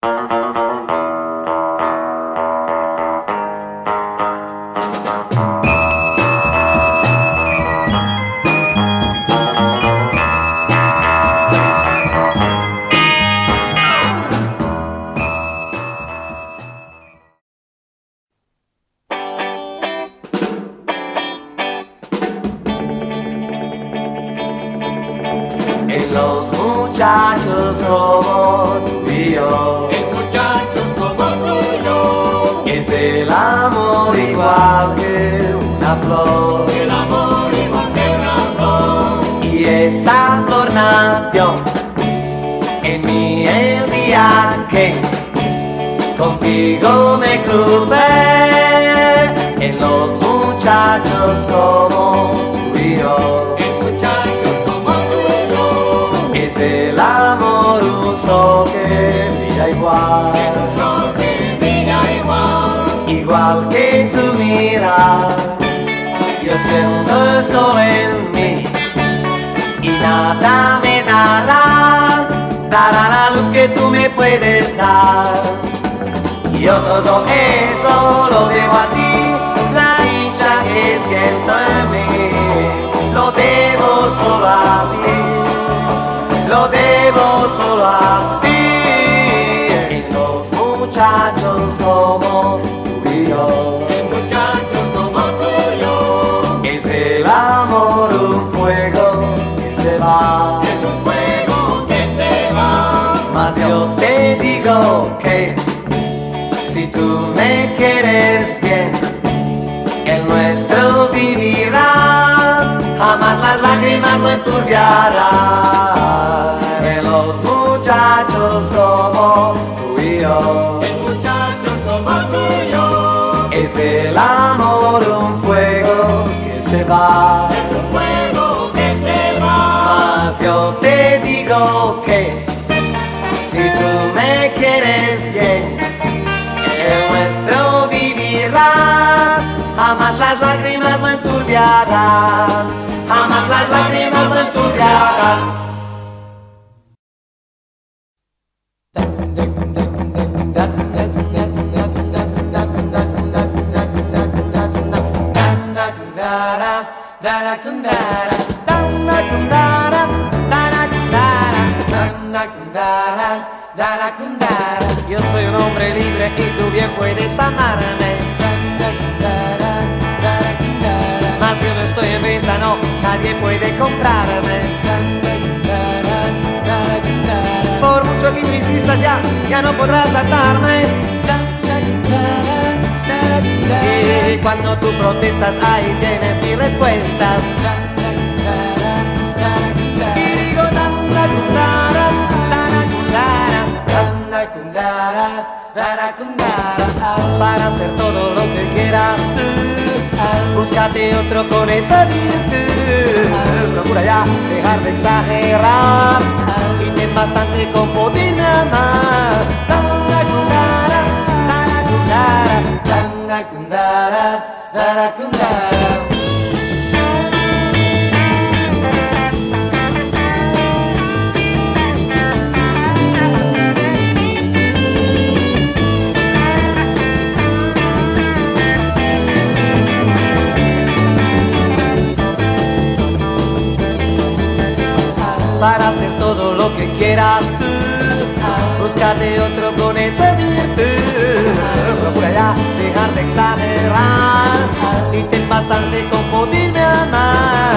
En los muchachos como tú y yo, En muchachos como tú y yo, es el amor igual que una flor, el amor igual que una flor. y esa flor nació en mí el día que contigo me crucé. En los muchachos como tú y yo, En muchachos como tú y yo, es el amor un sol que brilla igual, es un sol que brilla igual. igual que tu mirar. Yo siento el sol en mí y nada me dará la luz que tú me puedes dar. Yo todo eso lo debo a ti, la dicha que siento en mí, lo debo solo a ti, lo debo solo a ti. En los muchachos como tú y yo, En muchachos como tú y yo, es el amor un fuego que se va, es un fuego que se va. mas yo te digo que si tú me quieres bien, el nuestro vivirá, jamás las lágrimas lo enturbiarán. En los muchachos como tú y yo, En muchachos como tú y yo, es el amor un fuego que se va, es un fuego que se va. mas yo te digo que si tú me quieres bien, el nuestro vivirá, jamás las lágrimas lo enturbiarán, jamás las lágrimas lo enturbiarán. Yo soy un hombre libre y tú bien puedes amarme, mas yo no estoy en venta, no, nadie puede comprarme. Por mucho que tú insistas ya no podrás atarme. Y cuando tú protestas, ahí tienes mi respuesta. Y digo para hacer todo lo que quieras tú, búscate otro con esa virtud. Procura ya dejar de exagerar y ten bastante con poderme amar. Para hacer todo lo que quieras tú, búscate otro con esa virtud. Procura ya dejar de exagerar y ten bastante con poderme amar.